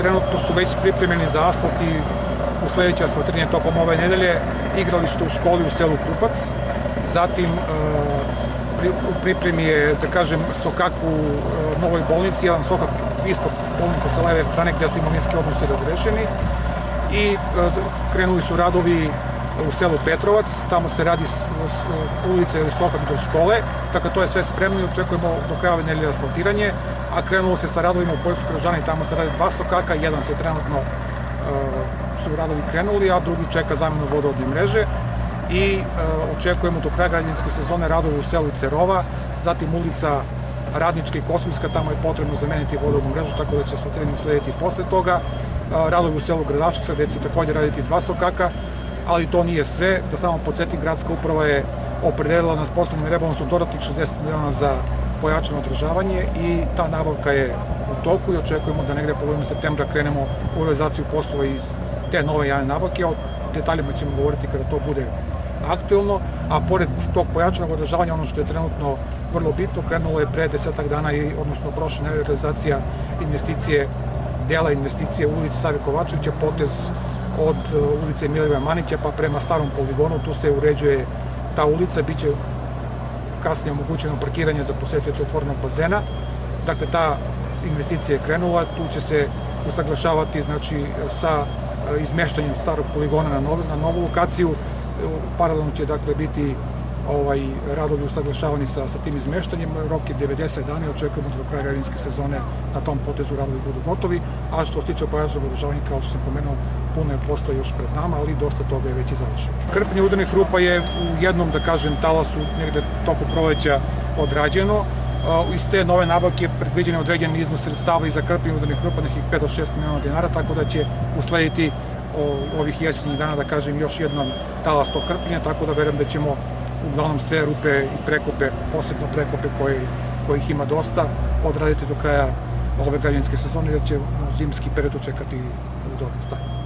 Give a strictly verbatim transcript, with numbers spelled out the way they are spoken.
trenutno su već pripremljeni za asfalt i u sledeće asfaltiranje tokom ove nedelje igralište u školi u selu Krupac. Zatim u pripremi je, da kažem, sokak u novoj bolnici, jedan sokak ispod bolnice sa leve strane gde su imovinski odnosi razrešeni i krenuli su radovi u selu Petrovac, tamo se radi ulice ili sokak do škole, tako to je sve spremno i očekujemo do kraja ove nedelje asfaltiranje, a krenulo se sa radovima u Poljskoj Gražani, tamo se radi dva sokaka, jedan se trenutno su radovi krenuli, a drugi čeka zamenu vodovodne mreže i očekujemo do kraja građevinske sezone radove u selu Cerova, zatim ulica Radnička i Kosmijska, tamo je potrebno zameniti vodovodnu mrežu, tako da će asfaltiranje uslediti posle toga. Radovi u selu Gradačica, gde će takođe raditi dva sokaka, ali to nije sve. Da samo podsjetim, gradska uprava je opredelila na poslednjem rebalansu dodatnih šezdeset miliona za pojačano održavanje i ta nabavka je u toku i očekujemo da negde polovinom septembra krenemo u realizaciju poslova iz te nove javne nabavke. O detaljima ćemo govoriti kada to bude aktuelno, a pored tog pojačanog održavanja, ono što je trenutno vrlo bitno, krenulo je pre desetak dana i, odnosno prošle nedelje, realizacija investicije, dela investicije u ulici Save Kovačevića, potez od ulice Milivoja Manića pa prema starom poligonu, tu se uređuje ta ulica, biće kasnije omogućeno parkiranje za posetioce otvorenog bazena. Dakle, ta investicija je krenula, tu će se usaglašavati, znači, sa izmeštanjem starog poligona na novu lokaciju. Paralelno će, dakle, biti radovi usaglašavani sa tim izmeštanjem. Rok je devedeset dana i očekujemo da do kraja građevinske sezone na tom potezu radovi budu gotovi, a što se tiče pojačanog održavanja, kao što sam pomenuo, puno je posla još pred nama, ali dosta toga je već i završeno. Krpljenje udarnih rupa je u jednom, da kažem, talasu negde tokom proleća odrađeno. Iz te nove nabavke predviđen je određen iznos sredstava i za krpljenje udarnih rupa, nekih pet do šest miliona dinara, tako da će uslediti ovih jesenjih dana, da kažem, još jednom talas tog krpljenja, tako da verujem da ćemo uglavnom sve rupe i prekope, posebno prekope kojih ima dosta, odraditi do kraja ove građevinske sezone, jer će zimski period očekati u dobrom stanju.